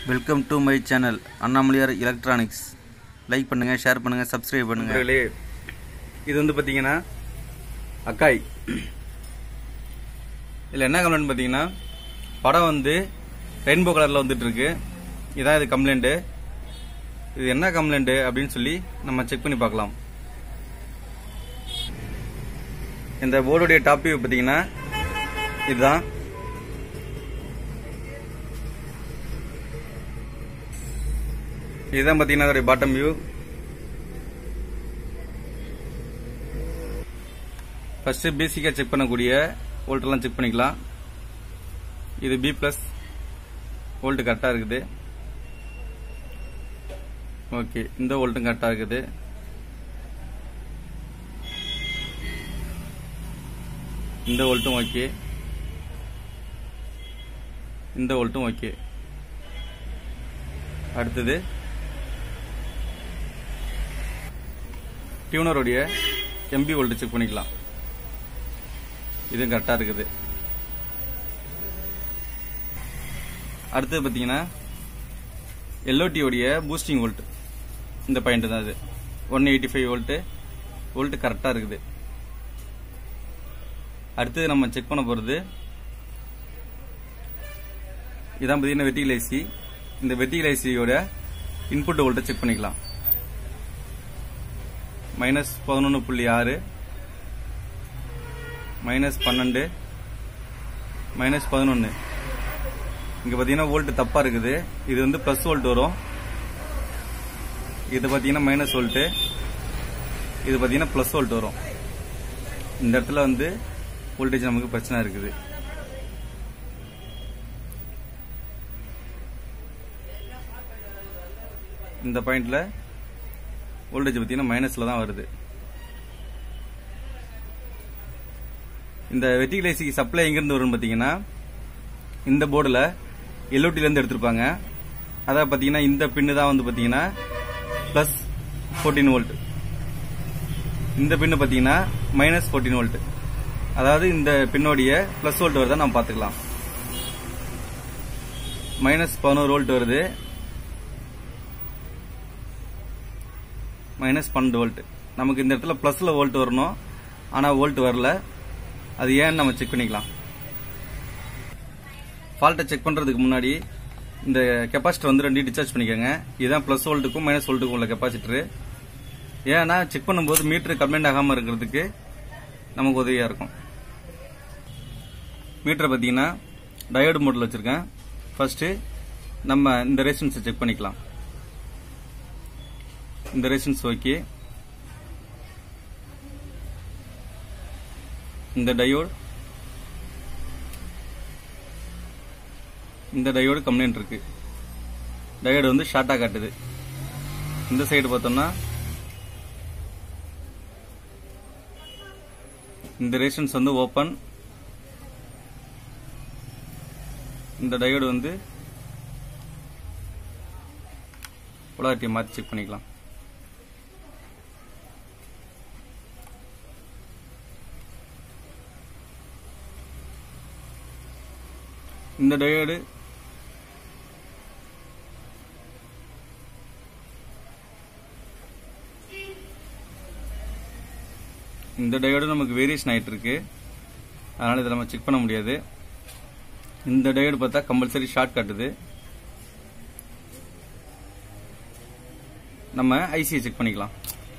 Welcome to my channel Annamalaiyar electronics. Like பண்ணுங்கள், share பண்ணுங்கள், subscribe பண்ணுங்கள். இது வந்து பார்த்தீங்கன்னா அக்காய். இதில் என்ன கம்ப்ளைண்ட் பார்த்தீங்கன்னா, படம் வந்து ரெயின்போ கலரில் வந்துட்டு இருக்கு. இதான் இது கம்ப்ளைண்ட்டு. இது என்ன கம்ப்ளைண்ட்டு அப்படின்னு சொல்லி நம்ம செக் பண்ணி பார்க்கலாம். இந்த போர்டுடைய டாப் வியூ பார்த்தீங்கன்னா இதுதான். இதுதான் பார்த்தீங்கன்னா அதோடைய பாட்டம் வியூ. ஃபர்ஸ்ட் பேசிக்காக செக் பண்ணக்கூடிய வோல்ட்டெல்லாம் செக் பண்ணிக்கலாம். இது B+ வோல்ட் கரெக்டாக இருக்குது. ஓகே, இந்த வோல்ட்டும் கரெக்டாக இருக்குது. இந்த வோல்ட்டும் ஓகே, இந்த வோல்ட்டும் ஓகே. அடுத்தது டியூனருடைய MB வோல்ட் செக் பண்ணிக்கலாம். இதுவும் கரெக்டாக இருக்குது. அடுத்தது பார்த்தீங்கன்னா LOT உடைய பூஸ்டிங் வோல்ட், இந்த பாயிண்ட் தான். இது 185 வோல்ட் கரெக்டாக இருக்குது. அடுத்தது நம்ம செக் பண்ண போகிறது இதான் பார்த்தீங்கன்னா வெர்டிகல் IC. இந்த வெர்டிகல் ICயோட இன்புட் வோல்ட்டை செக் பண்ணிக்கலாம். -11.6, -12, -11. இங்க பாத்தீங்கன்னா வோல்ட் தப்பா இருக்குது. இது வந்து பிளஸ் வோல்ட் வரும். இது பாத்தீங்கன்னா மைனஸ் வோல்ட், இது பாத்தீங்கன்னா பிளஸ் வோல்ட் வரும். இந்த இடத்துல வந்து வோல்டேஜ் நமக்கு பிரச்சனை இருக்குது. இந்த பாயிண்ட்ல வோல்டேஜ் பாத்தீங்கன்னா மைனஸ்ல தான் வருது. இந்த வெர்டிகல் ICக்கு சப்ளை எங்கிருந்து வரும்னு பாத்தீங்கன்னா, இந்த போர்டுல LOT இருந்து எடுத்திருப்பாங்க. அதாவது பாத்தீங்கன்னா இந்த பின்னு தான் வந்து பாத்தீங்கன்னா +14 வோல்ட், இந்த பின்னு பாத்தீங்கன்னா -14 வோல்ட். அதாவது இந்த பின்னோடைய பிளஸ் வோல்ட் வருதா நம்ம பாத்துக்கலாம். -11 வோல்ட் வருது, -12 வோல்ட். நமக்கு இந்த இடத்துல பிளஸ்ல வோல்ட் வரணும், ஆனா வோல்ட் வரல. அது ஏன்னு நம்ம செக் பண்ணிக்கலாம். ஃபால்ட்டை செக் பண்றதுக்கு முன்னாடி இந்த கெப்பாசிட்டர் வந்து 2 டிஸ்சார்ஜ் பண்ணிக்கோங்க. இதுதான் பிளஸ் வோல்ட்டுக்கும் மைனஸ் வோல்ட்டுக்கும் உள்ள கெப்பாசிட்டர். ஏன்னா செக் பண்ணும்போது மீட்டர் கம்ப்ளைண்ட் ஆகாம இருக்கிறதுக்கு நமக்கு உதவியா இருக்கும். மீட்டரை பார்த்தீங்கன்னா டயோடு மோட்ல வச்சிருக்கேன். ஃபர்ஸ்ட் நம்ம இந்த ரெசிஸ்டன்ஸை செக் பண்ணிக்கலாம். இந்த ரெசிஸ்டன்ஸ் ஓகே. இந்த டயோடு கம்ப்ளைண்ட் இருக்கு. டயோடு வந்து ஷார்ட்டா காட்டுது. இந்த சைடு பார்த்தோம்னா இந்த ரெசிஸ்டன்ஸ் வந்து ஓபன். இந்த டயோடு வந்து போலாரிட்டியை மாற்றி செக் பண்ணிக்கலாம். இந்த டயோடு நமக்கு வேரியேஷன் ஆயிட்டு இருக்கு. அதனால இதை நம்ம செக் பண்ண முடியாது. இந்த டயோடு பார்த்தா கம்பல்சரி ஷார்ட் காட்டுது. நம்ம ஐசியை செக் பண்ணிக்கலாம்.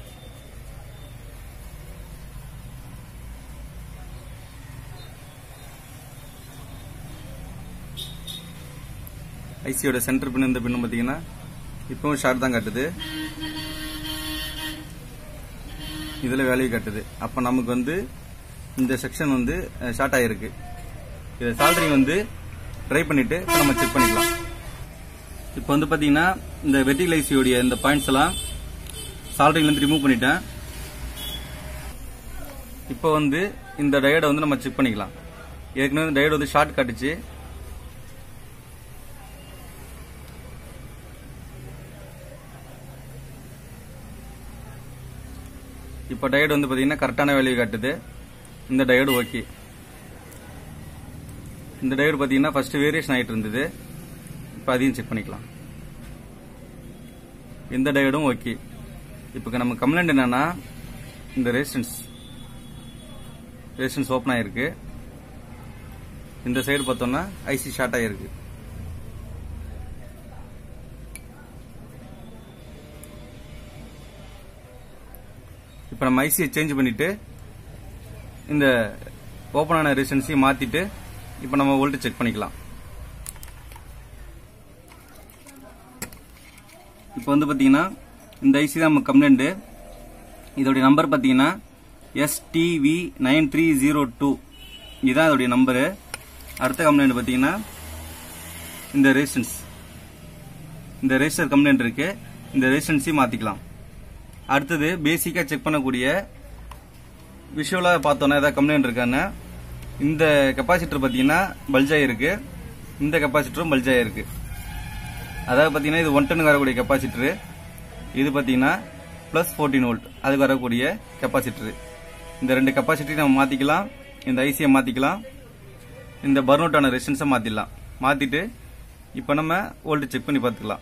ஐசியோட சென்டர் பின் இந்த பின்னு பாத்தீங்கன்னா இப்பவும் ஷார்ட் தான் காட்டுது. இதுல வேல்யூ காட்டுது. அப்ப நமக்கு வந்து இந்த செக்ஷன் வந்து ஷார்ட் ஆயிருக்கு. இதை சால்டரிங் வந்து ட்ரை பண்ணிட்டு நம்ம செக் பண்ணிக்கலாம். இப்போ வந்து பாத்தீங்கன்னா இந்த வெர்டிகல் ஐசியோடைய இந்த பாயிண்ட்ஸ் எல்லாம் சால்டரிங்ல இருந்து ரிமூவ் பண்ணிட்டேன். இப்போ வந்து இந்த டயோடை வந்து நம்ம செக் பண்ணிக்கலாம். ஏற்கனவே டயோடு வந்து ஷார்ட் காட்டுச்சு. இப்போ டயோடு வந்து பாத்தீங்கன்னா கரெக்டான வேல்யூ காட்டுது. இந்த டயோடு ஓகே. இந்த டயோடு பாத்தீங்கன்னா ஃபர்ஸ்ட் வேரியேஷன் ஆயிட்டு இருந்தது. இப்போ அதையும் செக் பண்ணிக்கலாம். இந்த டயோடும் ஓகே. இப்போ நம்ம கம்ப்ளைண்ட் என்னன்னா, இந்த ரெசிஸ்டன்ஸ் ஓப்பன் ஆயிருக்கு. இந்த சைடு பார்த்தோம்னா ஐசி ஷார்ட் ஆயிருக்கு. இப்போ நம்ம ஐசியை சேஞ்ச் பண்ணிட்டு இந்த ஓப்பன் ஆன ரெசிஸ்டன்ஸையும் மாத்திட்டு இப்போ நம்ம வோல்டேஜ் செக் பண்ணிக்கலாம். இப்போ வந்து பாத்தீங்கன்னா இந்த ஐசி தான் நம்ம கம்ப்ளைண்ட். இதோடைய நம்பர் பாத்தீங்கன்னா STV9302, இதுதான் இதோடைய நம்பரு. அடுத்த கம்ப்ளைண்ட் பாத்தீங்கன்னா இந்த ரெஜிஸ்டர் கம்ப்ளைண்ட் இருக்கு. இந்த ரெசிஸ்டன்ஸையும் மாத்திக்கலாம். அடுத்தது பேசிக்கா செக் பண்ணக்கூடிய விஷுவலா பார்த்தோம்னா ஏதாவது கம்ப்ளைண்ட் இருக்கான்னு, இந்த கெப்பாசிட்டர் பாத்தீங்கன்னா பல்ஜாய் இருக்கு, இந்த கெப்பாசிட்டரும் பல்ஜாய் இருக்கு. அதாவது பாத்தீங்கன்னா இது 110 வரக்கூடிய கெப்பாசிட்டர், இது பாத்தீங்கன்னா பிளஸ் 14 வோல்ட் அதுக்கு வரக்கூடிய கெப்பாசிட்டர். இந்த ரெண்டு கெப்பாசிட்டரையும் நம்ம மாத்திக்கலாம். இந்த ஐசியை மாத்திக்கலாம், இந்த பர்ன் ஆன ரெசிஸ்டன்ஸை மாத்திடலாம். மாத்திட்டு இப்ப நம்ம வோல்டேஜ் செக் பண்ணி பார்த்துக்கலாம்.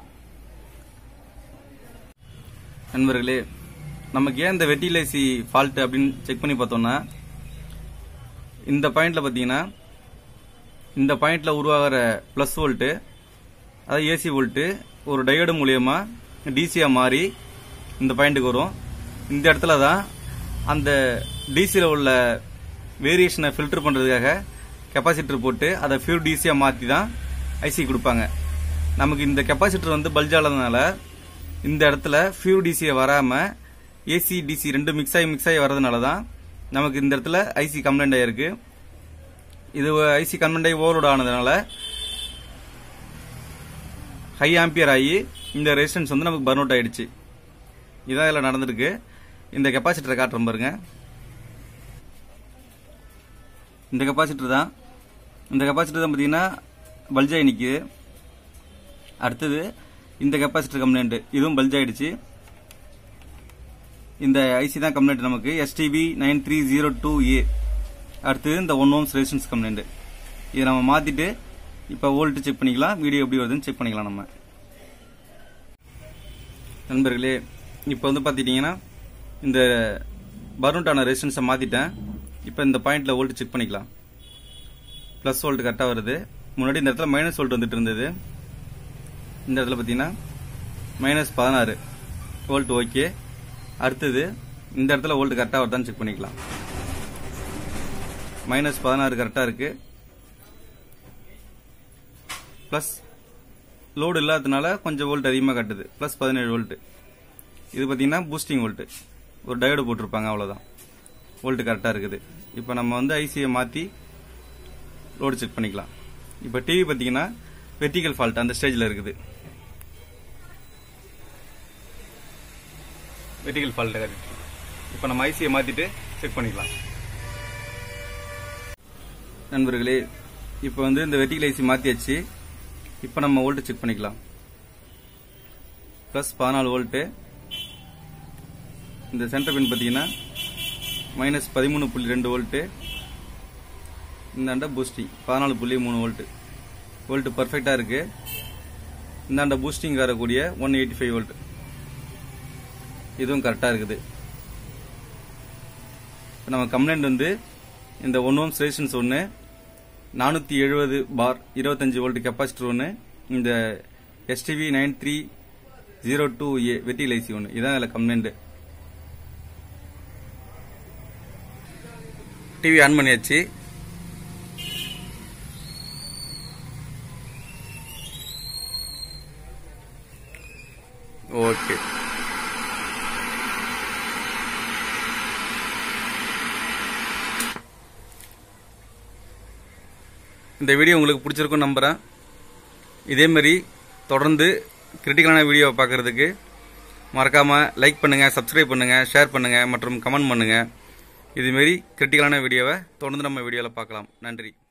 நண்பர்களே, நமக்கு ஏன் இந்த வெர்டிகல் ஐசி ஃபால்ட் அப்படின்னு செக் பண்ணி பார்த்தோம்னா, இந்த பாயிண்ட்ல பாத்தீங்கன்னா இந்த பாயிண்ட்ல உருவாகிற பிளஸ் வோல்ட், அதாவது ஏசி வோல்ட் ஒரு டயோடு மூலியமா டிசியா மாறி இந்த பாயிண்ட்டுக்கு வரும். இந்த இடத்துல தான் அந்த டிசியில் உள்ள வேரியேஷனை ஃபில்டர் பண்றதுக்காக கெப்பாசிட்டர் போட்டு அதை பியூர் டிசியா மாற்றி தான் ஐசி கொடுப்பாங்க. நமக்கு இந்த கெப்பாசிட்டர் வந்து பல்ஜானதுனால இந்த இடத்துல பியூர் டிசியை வராம ஏசி டிசி ரெண்டு மிக்ஸ் ஆகி வர்றதுனால தான் நமக்கு இந்த இடத்துல ஐசி கம்ப்ளைண்ட் ஆயிருக்கு. இது ஐசி கம்ப்ளைண்ட் ஆகி ஓவர்லோட் ஆனதுனால ஹை ஆம்பியர் ஆகி இந்த ரெசிஸ்டன்ஸ் வந்து நமக்கு பர்ன் அவுட் ஆயிடுச்சு. இதான் இதில் நடந்திருக்கு. இந்த கெப்பாசிட்டரை காட்டுறோம் பாருங்க. இந்த கெப்பாசிட்டர் தான் பார்த்தீங்கன்னா பல்ஜாய் நிக்குது. அடுத்தது இந்த கெப்பாசிட்டர் கம்ப்ளைண்ட், இதுவும் பல்ஜ் ஆயிடுச்சு. இந்த ஐசி தான் கம்ப்ளைண்ட் நமக்கு STV9302A. அடுத்தது இந்த 1 ohms ரெசிஸ்டன்ஸ் கம்ப்ளைண்ட். இதை நம்ம மாத்திட்டு இப்ப வோல்ட் செக் பண்ணிக்கலாம், வீடியோ எப்படி வருதுன்னு செக் பண்ணிக்கலாம். நம்ம நண்பர்களே, இப்ப வந்து பாத்தீங்கன்னா இந்த பர்ன் ஆன ரெசிஸ்டன்ஸை மாத்திட்டேன். இப்ப இந்த பாயிண்ட்ல வோல்ட் செக் பண்ணிக்கலாம். பிளஸ் வோல்ட் கரெக்டா வருது. முன்னாடி இந்த இடத்துல மைனஸ் வோல்ட் வந்துட்டு இருந்தது. இந்த இடத்துல பாத்தீங்கன்னா -16 வோல்ட் ஓகே. அடுத்தது இந்த இடத்துல வோல்ட் கரெக்டா வருதான்னு செக் பண்ணிக்கலாம். -16 கரெக்டா இருக்கு. பிளஸ் லோடு இல்லாததுனால கொஞ்சம் வோல்ட் அதிகமாக காட்டுது, பிளஸ் 17 வோல்ட். இது பாத்தீங்கன்னா பூஸ்டிங் வோல்ட், ஒரு டயோடு போட்டிருப்பாங்க, அவ்வளவுதான். வோல்ட் கரெக்டா இருக்குது. இப்போ நம்ம வந்து ஐசியை மாத்தி லோடு செக் பண்ணிக்கலாம். இப்போ டிவி பாத்தீங்கன்னா வெர்டிகல் ஃபால்ட் அந்த ஸ்டேஜ்ல இருக்குது. வெர்டிகல் ஃபால்ட் இப்போ நம்ம ஐசியை மாத்திட்டு செக் பண்ணிக்கலாம். நண்பர்களே, இப்போ வந்து இந்த வெர்டிகல் ஐசி மாத்தியாச்சு. இப்போ நம்ம வோல்ட் செக் பண்ணிக்கலாம். Plus 14 volt. இந்த சென்டர் பின் பாத்தீங்கன்னா -13.2 வோல்ட். இந்தாண்ட பூஸ்டிங் 14.3 வோல்ட். வோல்ட் பர்ஃபெக்டா இருக்கு. இந்தாண்ட பூஸ்டிங் வரக்கூடிய 185 வோல்ட், இதுவும் கரெக்டா இருக்குது. நம்ம கம்ப்ளைண்ட் வந்து இந்த 1 ohms ரெசிஸ்டன்ஸ் ஒன்று, 470 பார் 25 வோல்ட் கெப்பாசிட்டர் ஒன்று, இந்த STV9302A வெர்டிகல் ஐசி ஒன்று. இதான் இதுல கம்ப்ளைண்ட். டிவி ஆன் பண்ணியாச்சு. ஓகே, இந்த வீடியோ உங்களுக்கு பிடிச்சிருக்கும் நம்புறேன். இதே மாதிரி தொடர்ந்து கிரிட்டிக்கலான வீடியோவை பார்க்கறதுக்கு மறக்காம லைக் பண்ணுங்க, சப்ஸ்கிரைப் பண்ணுங்க, ஷேர் பண்ணுங்க மற்றும் கமெண்ட் பண்ணுங்க. இதுமாரி கிரிட்டிக்கலான வீடியோவை தொடர்ந்து நம்ம வீடியோவில் பார்க்கலாம். நன்றி.